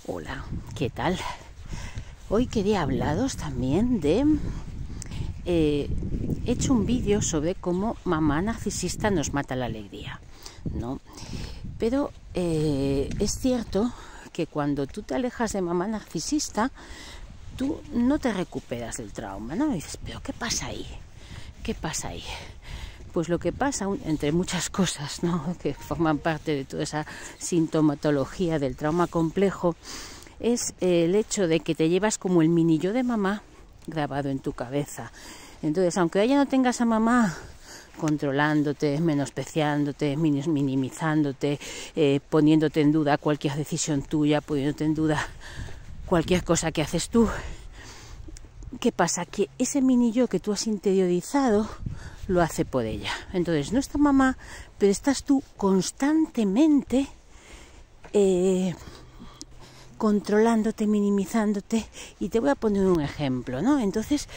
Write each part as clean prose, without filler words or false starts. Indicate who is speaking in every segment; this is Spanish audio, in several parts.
Speaker 1: Hola, ¿qué tal? Hoy quería hablaros también de... he hecho un vídeo sobre cómo mamá narcisista nos mata la alegría, ¿no? Pero es cierto que cuando tú te alejas de mamá narcisista, tú no te recuperas del trauma, ¿no? Y dices, ¿pero qué pasa ahí? ¿Qué pasa ahí? Pues lo que pasa, entre muchas cosas, ¿no?, que forman parte de toda esa sintomatología del trauma complejo, es el hecho de que te llevas como el mini yo de mamá grabado en tu cabeza. Entonces, aunque ya no tengas a mamá controlándote, menospreciándote, minimizándote, poniéndote en duda cualquier decisión tuya, poniéndote en duda cualquier cosa que haces tú, ¿qué pasa? Que ese mini yo que tú has interiorizado lo hace por ella. Entonces no está mamá, pero estás tú constantemente controlándote, minimizándote. Y te voy a poner un ejemplo, ¿no? Entonces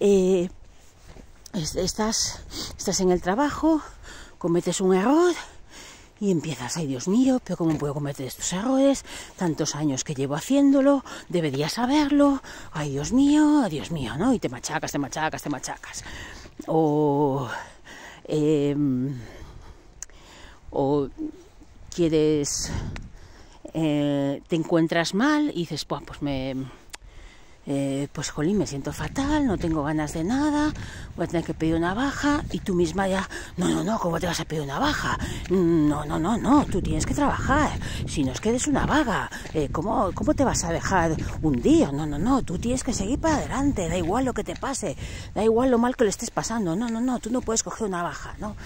Speaker 1: estás en el trabajo, cometes un error y empiezas, ay Dios mío, pero ¿cómo puedo cometer estos errores? Tantos años que llevo haciéndolo, debería saberlo, ay Dios mío, ¿no? Y te machacas. O quieres, te encuentras mal y dices, pues jolín, me siento fatal, no tengo ganas de nada, voy a tener que pedir una baja. Y tú misma ya, no, ¿cómo te vas a pedir una baja? No, tú tienes que trabajar, si no es que eres una vaga, ¿cómo te vas a dejar hundir? No, tú tienes que seguir para adelante, da igual lo que te pase, da igual lo mal que le estés pasando, no, tú no puedes coger una baja, ¿no?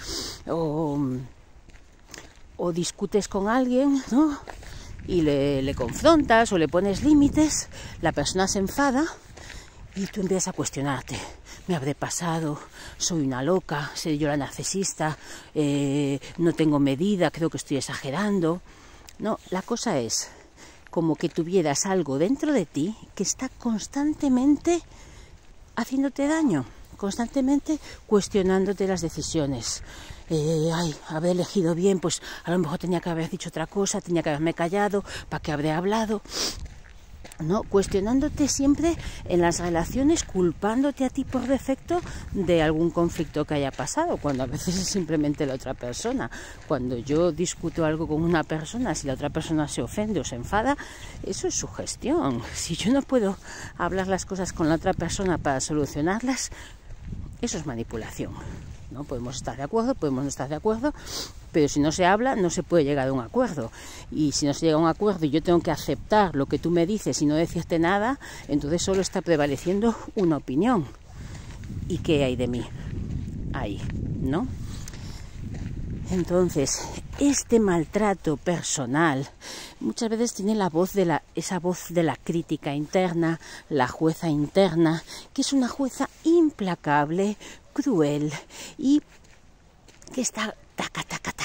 Speaker 1: O discutes con alguien, ¿no?, y le confrontas o le pones límites, la persona se enfada y tú empiezas a cuestionarte. Me habré pasado, soy una loca, soy yo la narcisista, no tengo medida, creo que estoy exagerando. No, la cosa es como que tuvieras algo dentro de ti que está constantemente haciéndote daño, constantemente cuestionándote las decisiones. Haber elegido bien, pues a lo mejor tenía que haber dicho otra cosa, tenía que haberme callado, ¿para qué habré hablado? No, cuestionándote siempre en las relaciones, culpándote a ti por defecto de algún conflicto que haya pasado, cuando a veces es simplemente la otra persona. Cuando yo discuto algo con una persona, si la otra persona se ofende o se enfada, eso es sugestión. Si yo no puedo hablar las cosas con la otra persona para solucionarlas, eso es manipulación, ¿no? Podemos estar de acuerdo, podemos no estar de acuerdo, pero si no se habla, no se puede llegar a un acuerdo. Y si no se llega a un acuerdo y yo tengo que aceptar lo que tú me dices y no decirte nada, entonces solo está prevaleciendo una opinión. ¿Y qué hay de mí? Ahí, ¿no? Entonces, este maltrato personal muchas veces tiene esa voz de la crítica interna, la jueza interna, que es una jueza implacable, cruel y que está taca,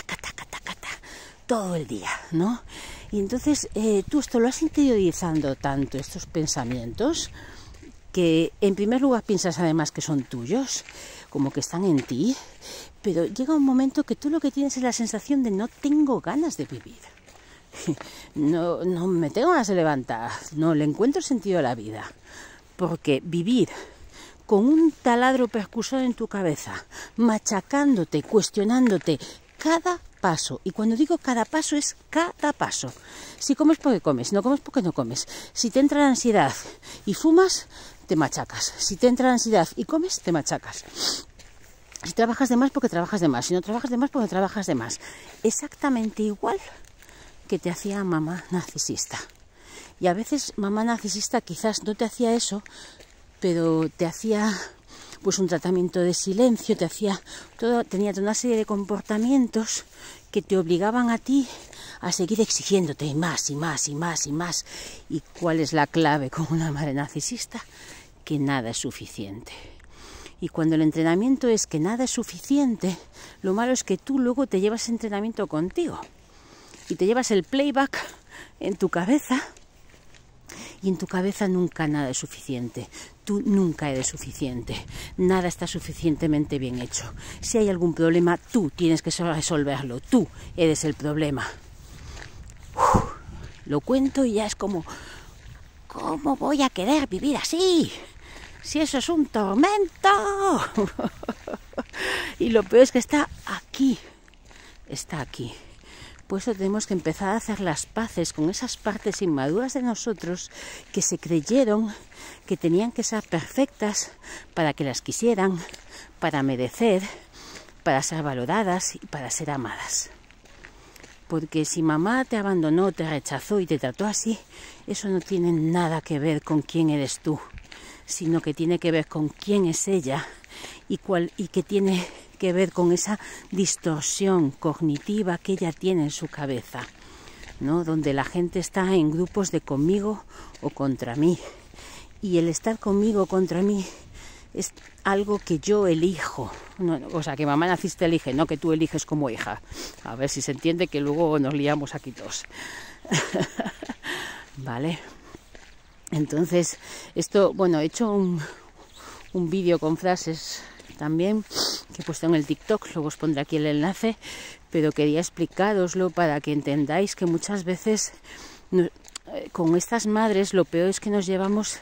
Speaker 1: todo el día, ¿no? Y entonces tú esto lo has interiorizando tanto, estos pensamientos, que en primer lugar piensas además que son tuyos, como que están en ti, pero llega un momento que tú lo que tienes es la sensación de no tengo ganas de vivir. No me tengo ganas de levantar, no le encuentro sentido a la vida, porque vivir con un taladro percusor en tu cabeza, machacándote, cuestionándote cada paso, y cuando digo cada paso es cada paso. Si comes porque comes, si no comes porque no comes. Si te entra la ansiedad y fumas, te machacas. Si te entra la ansiedad y comes, te machacas. Si trabajas de más porque trabajas de más, si no trabajas de más porque trabajas de más. Exactamente igual que te hacía mamá narcisista. Y a veces mamá narcisista quizás no te hacía eso, pero te hacía pues un tratamiento de silencio, tenía una serie de comportamientos que te obligaban a ti a seguir exigiéndote más. ¿Y cuál es la clave con una madre narcisista? Que nada es suficiente. Y cuando el entrenamiento es que nada es suficiente, lo malo es que tú luego te llevas ese entrenamiento contigo y te llevas el playback en tu cabeza. Y en tu cabeza nunca nada es suficiente. Tú nunca eres suficiente. Nada está suficientemente bien hecho. Si hay algún problema, tú tienes que resolverlo. Tú eres el problema. Lo cuento y ya es como ¿cómo voy a querer vivir así? Si eso es un tormento. Y lo peor es que está aquí. Por eso tenemos que empezar a hacer las paces con esas partes inmaduras de nosotros que se creyeron que tenían que ser perfectas para que las quisieran, para merecer, para ser valoradas y para ser amadas. Porque si mamá te abandonó, te rechazó y te trató así, eso no tiene nada que ver con quién eres tú, sino que tiene que ver con quién es ella y que tiene que ver con esa distorsión cognitiva que ella tiene en su cabeza, ¿no? Donde la gente está en grupos de conmigo o contra mí. Y el estar conmigo o contra mí es algo que yo elijo. No, o sea, que mamá naciste elige, no que tú eliges como hija. A ver si se entiende, que luego nos liamos aquí todos. Vale. Entonces, esto, bueno, he hecho un vídeo con frases también que he puesto en el TikTok, luego os pondré aquí el enlace, pero quería explicároslo para que entendáis que muchas veces con estas madres lo peor es que nos llevamos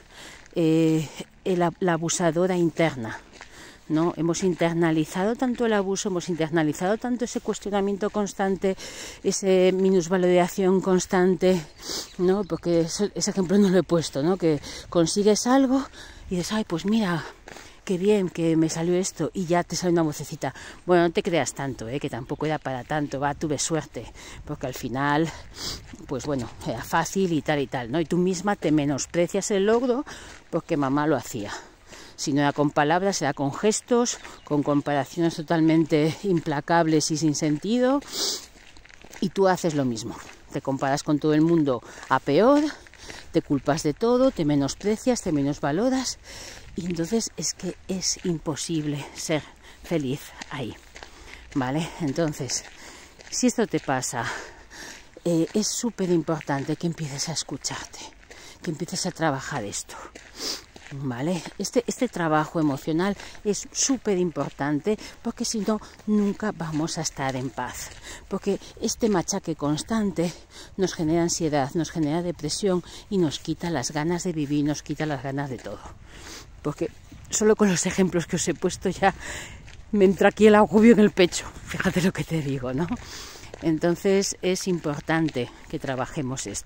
Speaker 1: la abusadora interna, ¿no? Hemos internalizado tanto el abuso, hemos internalizado tanto ese cuestionamiento constante, esa minusvaloración constante, ¿no? Porque ese ejemplo no lo he puesto, ¿no? Que consigues algo y dices, ay, pues mira, qué bien que me salió esto, y ya te sale una vocecita, bueno, no te creas tanto, que tampoco era para tanto, tuve suerte, porque al final, pues bueno, era fácil y tal, ¿no? Y tú misma te menosprecias el logro porque mamá lo hacía. Si no era con palabras, era con gestos, con comparaciones totalmente implacables y sin sentido, y tú haces lo mismo. Te comparas con todo el mundo a peor, te culpas de todo, te menosprecias, te menosvaloras, y entonces es que es imposible ser feliz ahí, ¿vale? Entonces, si esto te pasa, es súper importante que empieces a escucharte, que empieces a trabajar esto, ¿vale? Este trabajo emocional es súper importante, porque si no, nunca vamos a estar en paz. Porque este machaque constante nos genera ansiedad, nos genera depresión y nos quita las ganas de vivir, nos quita las ganas de todo. Porque solo con los ejemplos que os he puesto ya me entra aquí el agobio en el pecho. Fíjate lo que te digo, ¿no? Entonces es importante que trabajemos esto.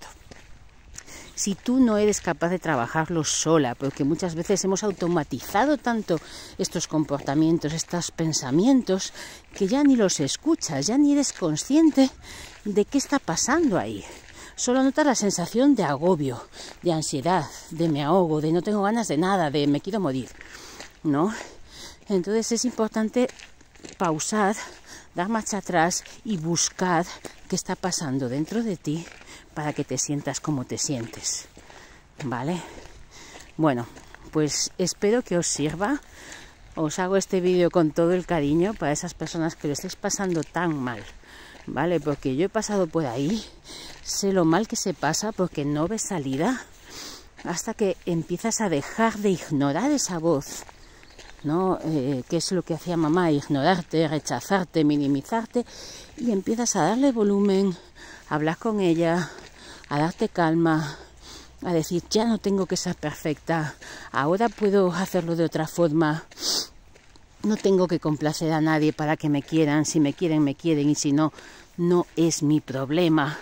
Speaker 1: Si tú no eres capaz de trabajarlo sola, porque muchas veces hemos automatizado tanto estos comportamientos, estos pensamientos, que ya ni los escuchas, ya ni eres consciente de qué está pasando ahí. Solo notas la sensación de agobio, de ansiedad, de me ahogo, de no tengo ganas de nada, de me quiero morir, ¿no? Entonces es importante pausar, dar marcha atrás y buscar qué está pasando dentro de ti para que te sientas como te sientes, ¿vale? Bueno, pues espero que os sirva. Os hago este vídeo con todo el cariño para esas personas que lo estéis pasando tan mal, ¿vale? Porque yo he pasado por ahí, sé lo mal que se pasa porque no ves salida hasta que empiezas a dejar de ignorar esa voz, ¿no? Que es lo que hacía mamá, ignorarte, rechazarte, minimizarte, y empiezas a darle volumen, a hablar con ella, a darte calma, a decir, ya no tengo que ser perfecta, ahora puedo hacerlo de otra forma, no tengo que complacer a nadie para que me quieran, si me quieren, y si no, no es mi problema.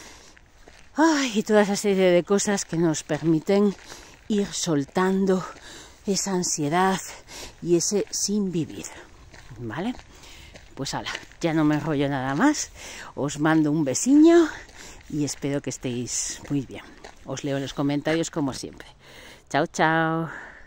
Speaker 1: Ay, y toda esa serie de cosas que nos permiten ir soltando esa ansiedad y ese sin vivir, ¿vale? Pues hala, ya no me enrollo nada más, os mando un besiño y espero que estéis muy bien. Os leo en los comentarios como siempre. Chao, chao.